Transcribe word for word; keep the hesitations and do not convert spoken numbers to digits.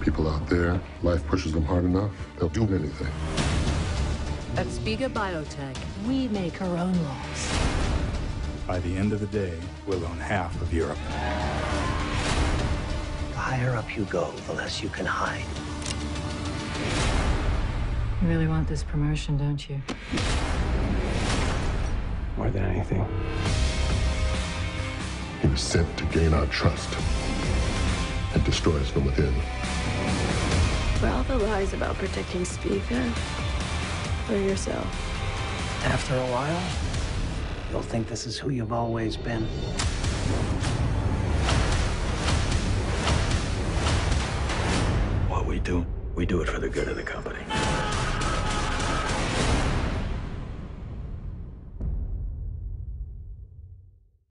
people out there, life pushes them hard enough, they'll do anything. At Spiga Biotech, we make our own laws. By the end of the day, we'll own half of Europe. The higher up you go, the less you can hide. You really want this promotion, don't you? More than anything. He was sent to gain our trust and destroy us from within. Were all the lies about protecting Spiga or yourself? After a while, you'll think this is who you've always been. What we do, we do it for the good of the company.